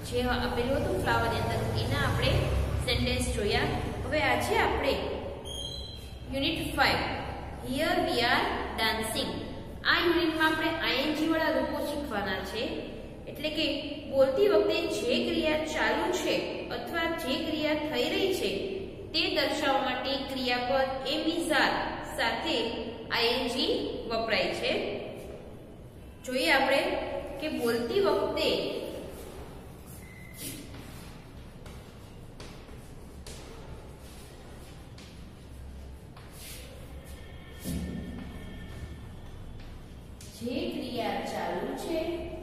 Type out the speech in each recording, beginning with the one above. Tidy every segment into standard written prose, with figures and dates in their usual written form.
જે આપેલું હતું ફ્લાવરની અંદર એના આપણે સેન્ટેન્સ જોયા। હવે આજે આપણે unit 5 here we are dancing આ યુનિટમાં આપણે આઈએનજી વાળા રૂપો શીખવાના છે। એટલે કે બોલતી વખતે જે ક્રિયા ચાલુ છે અથવા જે ક્રિયા થઈ રહી છે તે દર્શાવવા માટે ક્રિયાપદ એમ ઇઝ આર સાથે આઈએનજી વપરાય છે। જોઈએ આપણે કે બોલતી વખતે જે ક્રિયા ચાલુ છે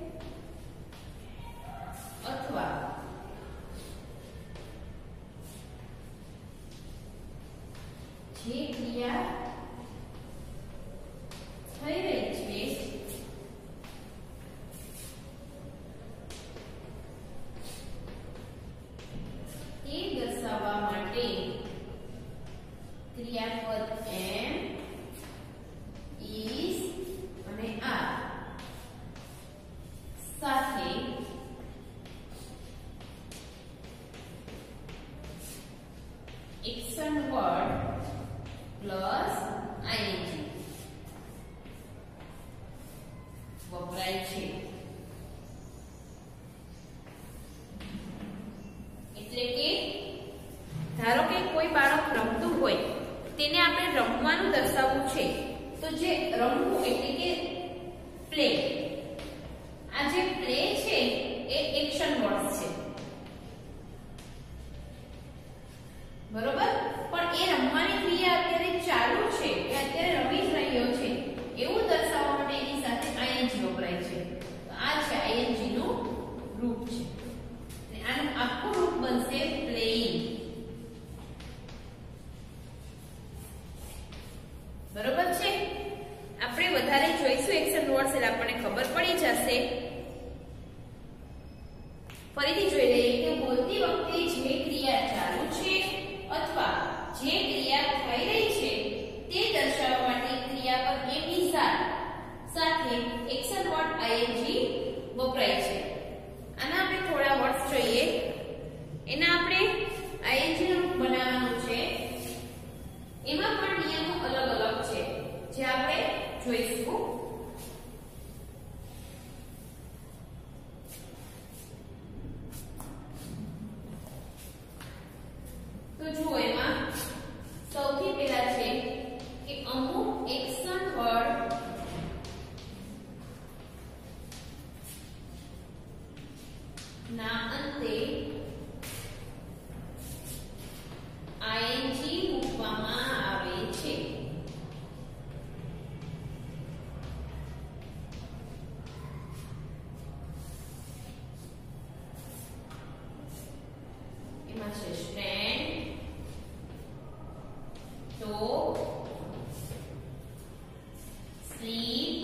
અથવા જે ક્રિયા થઈ રહી છે તે દર્શાવવા માટે ક્રિયાપદ એમ ઇઝ અને આર સાથે એક્શન વર્ડ પ્લસ આઈએનજી વપરાય છે। એટલે કે ધારો કે કોઈ બાળક રમતું હોય તેને આપણે રમવાનું દર્શાવવું છે તો જે રમવું એટલે કે પ્લે આ જે પ્લે છે એ એક્શન વર્ડ છે બરોબર પણ એ રમવાની ક્રિયા અત્યારે ચાલુ છે કે અત્યારે રમી જ રહ્યો છે એવું દર્શાવવા માટે એની સાથે આઈએનજી વપરાય છે। તો આ છે આઈએનજી નું રૂપ છે અને આનું આખું રૂપ બનશે પ્લેઇંગ બરોબર છે। આપણે વધારે જોઈશું એક્શન વર્ડ્સ એટલે આપણને ખબર પડી જશે। ફરીથી જોઈ લઈએ કે બોલતી વખતે જે ક્રિયા ચાલુ છે અથવા જે ક્રિયા થઈ રહી છે તે દર્શાવવા માટે ક્રિયાપદ એમ ઇઝ આર સાથે એક્શન વર્ડ આઈએનજી વપરાય છે। આના આપણે થોડા વર્ડ્સ જોઈએ એના આપણે આઈએનજી નું રૂપ બનાવવાનું છે એમાં પણ નિયમો અલગ અલગ છે જે આપણે જોઈશું। તો જુઓ એમાં સૌથી પહેલા છે કે અમુક એક્શન વર્ડ ના અંતે આઈએનજી મૂકવામાં આવે છે। એમાં છે stand talk, sleep,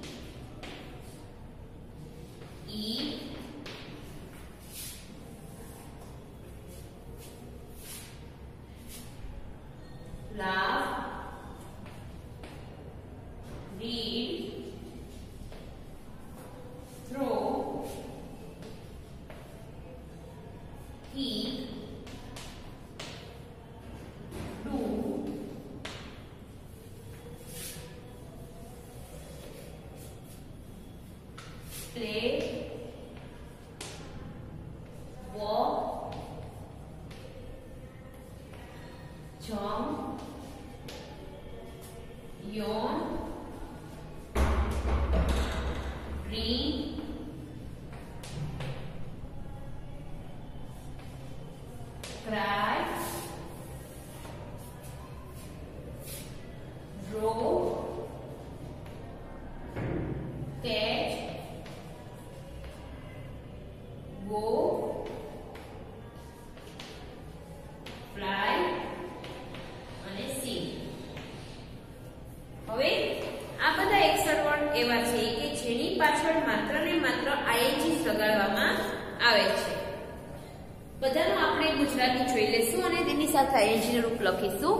eat, laugh, read, throw, eat, do, play, walk, jump, yawn, dream, cry, draw, catch, go, fly અને sing। હવે આ બધા એક્શન વર્ડ એવા છે કે જેની પાછળ માત્ર ને માત્ર આઈએનજી લગાડવામાં આવે છે। બધાનું આપણે ગુજરાતી જોઈ લેશું અને તેની સાથે આઈએનજી નું રૂપ લખીશું।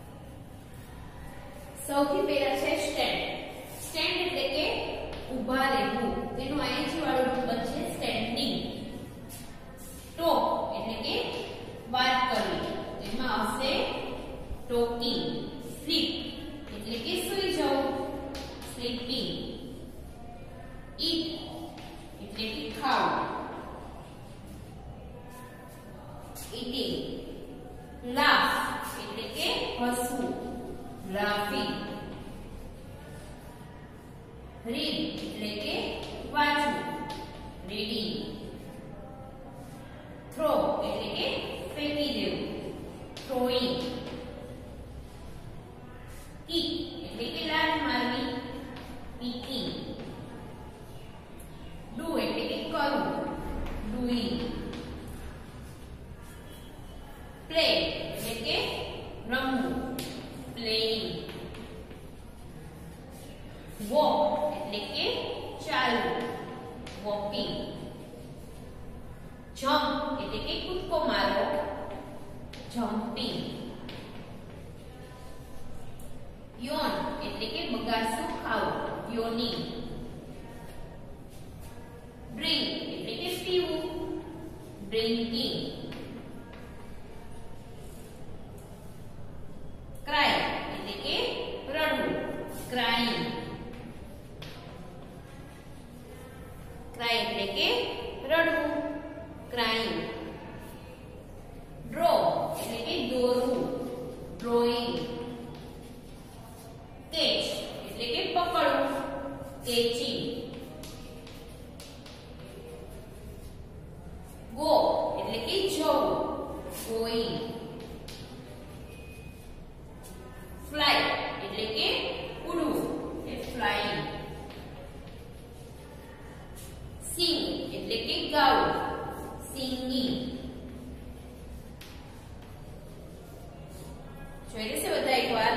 સૌથી પહેલા છે સ્ટેન્ડ। સ્ટેન્ડ એટલે કે ઊભા એટલે કે ફેંકી દેવું, throwing. કિક એટલે કે લાત મારવી, kicking. ડુ એટલે કે કરવું, doing. પ્લે એટલે કે રમવું, playing. વોક એટલે કે ચાલવું, walking. જમ્પ એટલે કે કૂદકો મારવો, jumping. યાર્ન એટલે કે બગાસું ખાવું, yawning. ડ્રિંક એટલે કે પીવું, drinking. ક્રાય એટલે કે રડવું, crying. ક્રાય એટલે કે રડવું, crying. ડ્રો એટલે કે દોરવું, drawing. કેચ એટલે કે પકડવું, catching. ગો એટલે કે જવું, going. ફ્લાય એટલે કે ઉડવું, flying. સિંગ એટલે કે ગાવું, singing. જોઈ લેશે બધા એકવાર.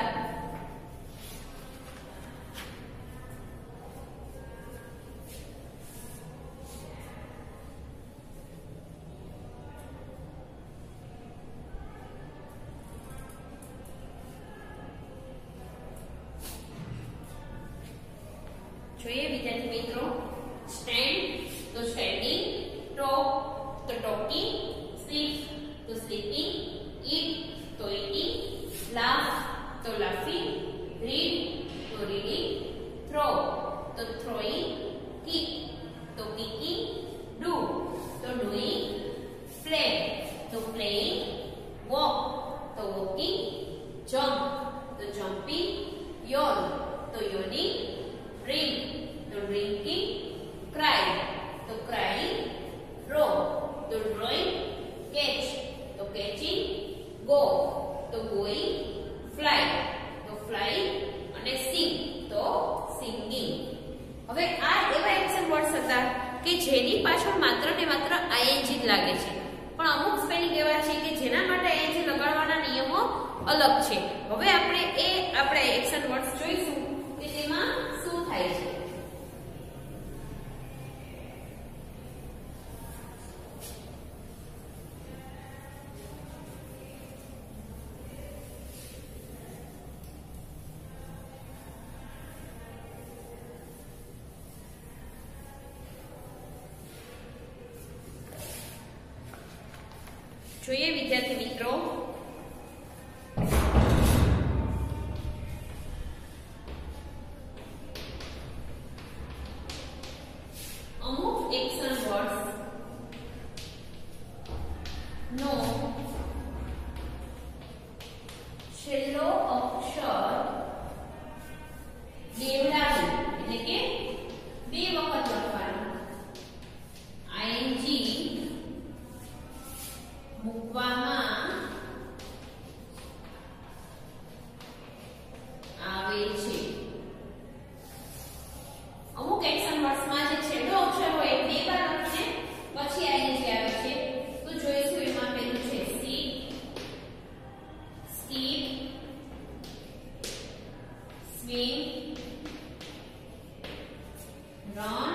જોઈએ વિદ્યાર્થી મિત્રો. સ્ટેન્ડ તો સ્ટેન્ડિંગ, ટોક તો ટોકિંગ, સ્લીપ તો સ્લીપિંગ, ઈટ તો ઈટિંગ, લાફ તો લાફિંગ, રીડ તો રીડિંગ, થ્રો તો થ્રોઈંગ, કિક તો કિકિંગ, ડુ તો ડુઈંગ, પ્લે તો પ્લેઇંગ, વોક તો વોકિંગ, જમ્પ તો જમ્પિંગ, યાર્ન તો yawning, drink to drinking, cry to crying, draw to drawing, catch to catching, go to going, fly to flying અને sing તો singing. હવે આ એવા એક્શન વર્ડ્સ હતા કે જેની પાછળ માત્ર ને માત્ર ing જ લાગે છે, પણ અમુક સ્પેલિંગ એવા છે કે જેના માટે ing લગાડવાના નિયમો અલગ છે. હવે આપણે એક્શન વર્ડ્સ જોઈશું કે તેમાં શું થાય છે. જોઈએ વિદ્યાર્થી મિત્રો. અમુક એક્શન વર્ડ્સ નો છેલ્લો અક્ષર દેવડાવી એટલે કે બે વખત લખવાનું, ing મૂકવામાં આવે છે. અમુક એક્શન વર્ડ્સમાં જે છેલ્લો અક્ષર હોય બે વાર લખીને પછી ing આવે છે. તો જોઈશું એમાં પહેલું છે sit, skip, swim, run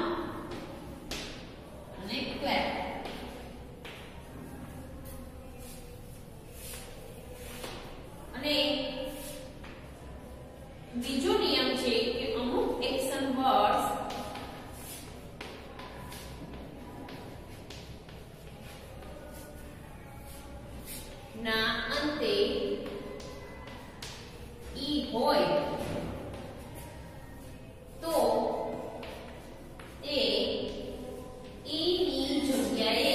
અને clap. અને બીજો નિયમ છે કે અમુક એક્શન વર્ડ્સ ના અંતે ઈ હોય તો તે ઈ ની જગ્યાએ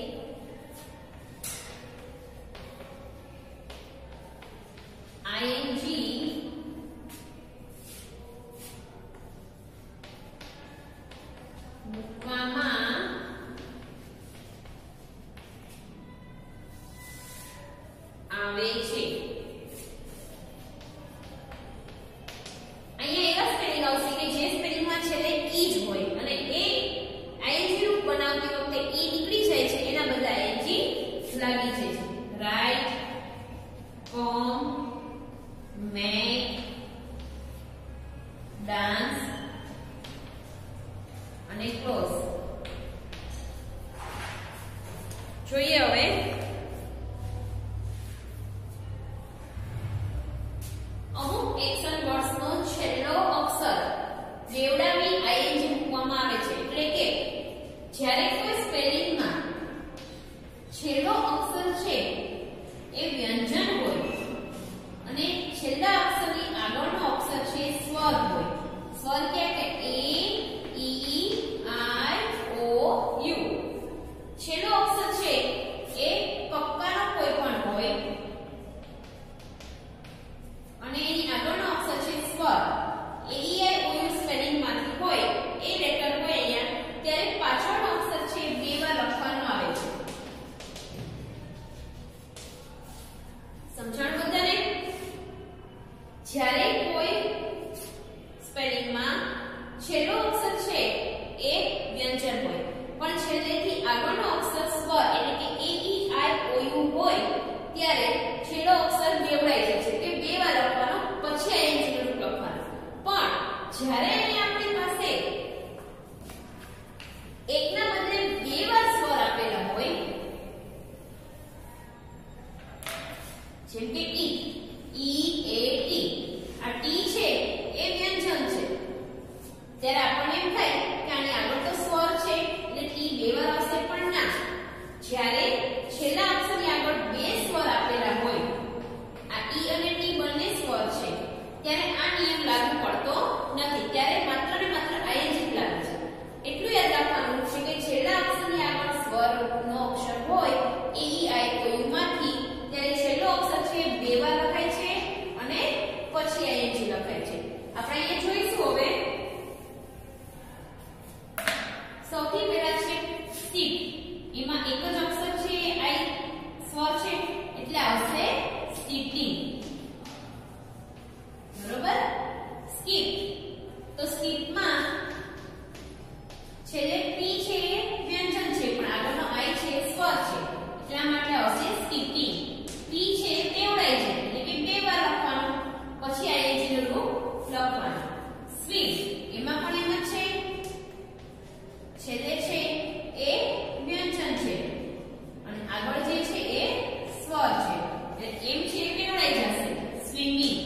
ing મૂકવામાં જોઈએ હવે અમુક એક્શન વર્ડ્સ નો છેલ્લો અક્ષર બેવડાવી આઈએનજી મૂકવામાં આવે છે એટલે કે જ્યારે કોઈ સ્પેલિંગ માં છેલ્લો અક્ષર છે એ વ્યંજન હોય અને છેલ્લા અક્ષરની આગળનો અક્ષર છે સ્વર હોય. સ્વર કે એ ઈ આઈ ઓ યુ. છેલ્લો અક્ષર છે એ કક્કાનો કોઈ પણ હોય અને એની આગળનો અક્ષર છે સ્વર એ ઈ આઈ ઓ યુ સ્પેલિંગ માંથી હોય એ લેટર હોય અહીંયા ત્યારે પાછળનો અક્ષર છે બે વાર લખવાનો આવે છે. સમજણ બધાને? જ્યારે કોઈ સ્પેલિંગ માં છેલ્લો અક્ષર છે એ વ્યંજન હોય પણ છેલ્લેથી આગળનો અક્ષર સ્વર એટલે કે એ ઈ આઈ ઓ યુ હોય ત્યારે છેલ્લો અક્ષર બેવડાઈ જાય છે કે બે વાર લખવાનો પછી આઈએનજી નું લખવાનું. પણ જ્યારે અહીંયા આપણી પાસે એકના બદલે બે વાર સ્વર આપેલા હોય જેમ કે ટી ઈ એ ટી. આ ટી છે એ વ્યંજન છે ત્યારે આપણને એમ થાય કે આની આગળ તો સ્વર છે એટલે ટી બે વાર આવશે પણ ના. જ્યારે છેલ્લા અક્ષરની આગળ બે સ્વર આપેલા હોય આ ઈ અને ટી બંને સ્વર છે ત્યારે આ નિયમ લાગુ પડતો નથી. ત્યારે માત્ર ને માત્ર આઈએનજી લાગે છે. એટલું યાદ રાખવાનું છે કે છેલ્લા અક્ષરની આગળ સ્વરનો અક્ષર હોય એ ઈ આઈ ઓ યુ માંથી ત્યારે છેલ્લો અક્ષર છે બે વાર લખાય છે અને પછી આઈએનજી લખાય છે. આપણે અહીંયા જોઈશું હવે સૌથી પહેલા છે સ્કીપ. એમાં એક જ અક્ષર છે આઈ સ્વર છે એટલે આવશે સ્કીપિંગ. બરોબર? સ્કીપ. તો સ્કીપમાં છેલ્લે પી છે એ વ્યંજન છે પણ આગળનો આઈ છે સ્વર છે એટલા માટે આવશે સ્કીપિંગ. પી છે બેવડાઈ જાય એટલે કે બે વાર લખવાનું પછી આઈએનજી નું રૂપ લખવાનું. સ્વિમ. એમાં પણ એમ જ છે છેલ્લે છે એ વ્યંજન છે અને આગળ જે છે એ સ્વર છે એટલે એમ છે એ બેવડાઈ જશે સ્વિમિંગ.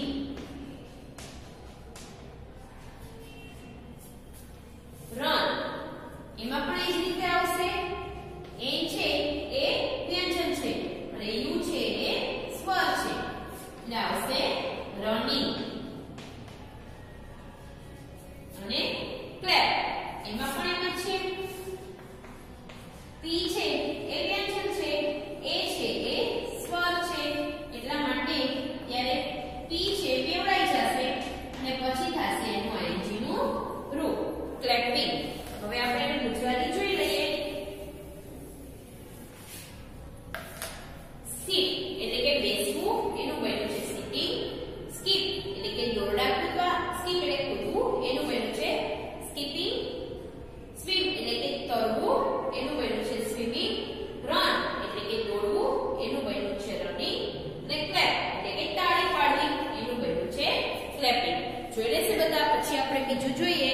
રન. એમાં પણ એ જ રીતે આવશે. એન છે એ વ્યંજન છે અને યુ છે એ સ્વર છે એટલે આવશે રનિંગ. અને ક્લેપ. એમાં પણ એમ જ છે પી છે એ વ્યંજન છે એ છે એ સ્વર છે એટલા માટે ત્યારે પી છે બેવડાઈ જશે અને પછી થશે એનું આઈએનજી નું રૂપ ક્લેપિંગ. હવે આપણે એને ગુજરાતી જોઈ લઈએ. સીટ એટલે કે બેસવું એનું બન્યું છે સિટિંગ. સ્કીપ એટલે કે દોરડા કૂદવા. સ્કીપ એટલે કૂદવું એનું બન્યું છે સ્કીપિંગ. સ્વિમ એટલે કે તરવું એનું બન્યું છે સ્વિમિંગ. રન એટલે કે દોડવું એનું બન્યું છે રનિંગ. અને ક્લેપ એટલે કે તાળી પાડવી એનું બન્યું છે ક્લેપિંગ. જોઈ લેશે બધા. પછી આપણે બીજું જોઈએ.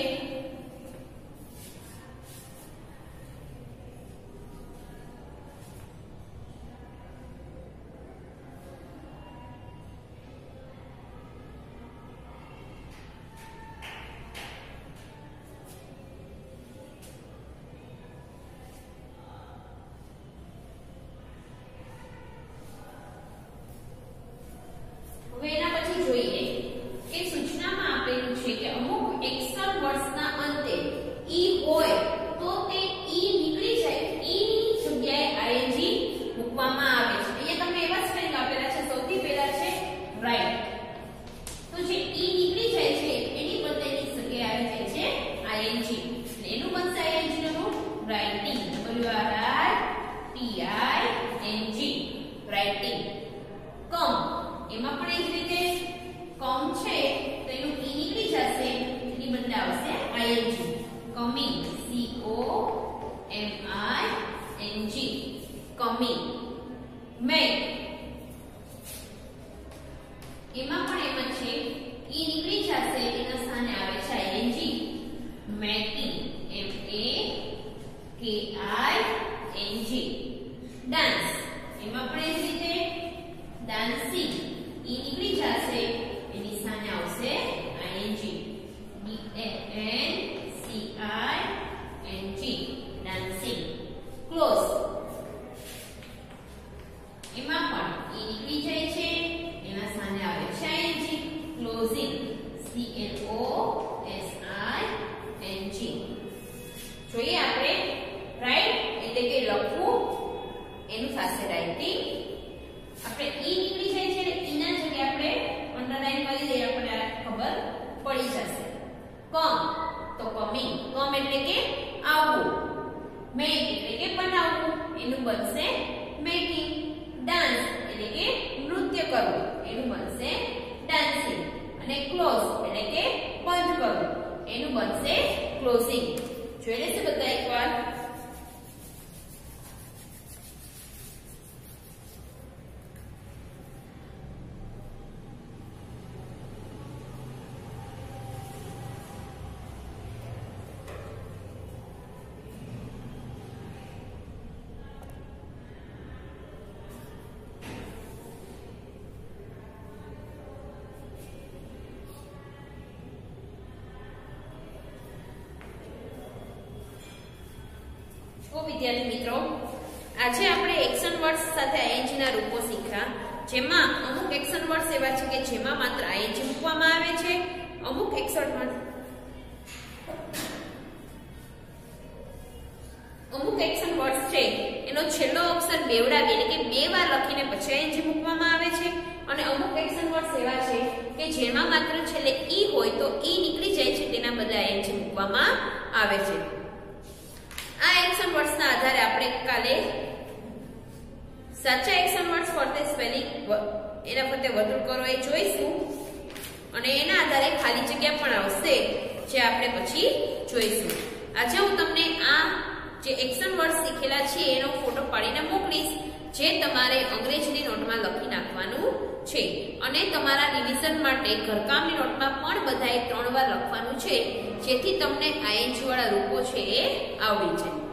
હવે એના પછી જોઈએ કે સૂચનામાં આપેલું છે કે અમુક એક્શન વર્ડ્સના અંતે ઈ હોય તો તે ઈ નીકળી જાય ઈ ની જગ્યાએ આઈએનજી મૂકવામાં આવે છે. અહીંયા તમને એવા સ્પેલિંગ આપેલા છે. સૌથી પહેલા છે રાઈટ. તો જે ઈ નીકળી જાય છે એની બદલેની જગ્યાએ આવી જાય છે આઈએનજી. એટલે એનું બનશે આઈએનજી નું રૂપ writing. W R I T I N G writing. Come. એમાં પણ એ જ રીતે કમ છે તો એનું ઈ નીકળી જશે એની બદલે આવશે ING. Coming. COMING coming. Make. એમાં પણ એમ જ છે ઈ નીકળી જશે એના સ્થાને આવે છે આઈએનજી. મેકિંગ. MAKING. ડાન્સ. એમાં પણ એ જ રીતે ડાન્સિંગ ઈ નીકળી જશે, એની સામે આવશે આઈએનજી. DANCING dancing. ક્લોઝ એમાં પણ ઈ નીકળી જાય છે, એના સામે આવે છે આઈએનજી. Closing CLOSING. જોઈએ આપણે રાઈટ એટલે કે લખવું, એનું થશે રાઇટિંગ. આપણે ઈ નીકળી જાય છે એટલે ઈ ના જગ્યાએ આપણે અંડરલાઈન કરી દઈએ, આપણે ખબર પડી જશે. કમ તો કમિંગ, કમ એટલે કે આવવું. મેક એટલે કે બનાવવું, એનું બનશે મેકિંગ. ડાન્સ એટલે કે નૃત્ય કરવું, એનું બનશે ડાન્સિંગ. અને ક્લોઝ એટલે કે બંધ કરવું, એનું બનશે ક્લોઝિંગ. જોઈ લેશે બધા એકવાર. વિદ્યાર્થી મિત્રો, આજે આપણે એક્શન વર્ડ્સ સાથે આઈએનજી ના રૂપો શીખ્યા, જેમાં અમુક એક્શન વર્ડ્સ એવા છે કે જેમાં માત્ર આઈએનજી મૂકવામાં આવે છે. અમુક એક્શન વર્ડ્સ છે એનો છેલ્લો અક્ષર બેવડાવી એટલે કે બે વાર લખીને પછી આઈએનજી મૂકવામાં આવે છે. અને અમુક એક્શન વર્ડ્સ એવા છે કે જેમાં માત્ર છેલ્લે ઈ હોય તો ઈ નીકળી જાય છે, તેના બદલે આઈએનજી મૂકવામાં આવે છે. આ એક્શન વર્ડ્સ ના આધારે આપણે કાલે સાચા એક્શન વર્ડ્સ ફરતે સ્પેલિંગ એના ફરતે વધુ કરો એ જોઈશું, અને એના આધારે ખાલી જગ્યા પણ આવશે જે આપણે પછી જોઈશું. આજે હું તમને આ જે એક્શન વર્ડ્સ શીખેલા છે એનો ફોટો પાડીને મોકલીશ, જે તમારે અંગ્રેજીની નોટમાં લખી નાખવાનું છે. અને તમારા રિવિઝન માટે ઘરકામની નોટમાં પણ બધાએ 3 વાર લખવાનું છે, જેથી તમને આઈએનજી વાળા રૂપો છે એ આવડી જાય.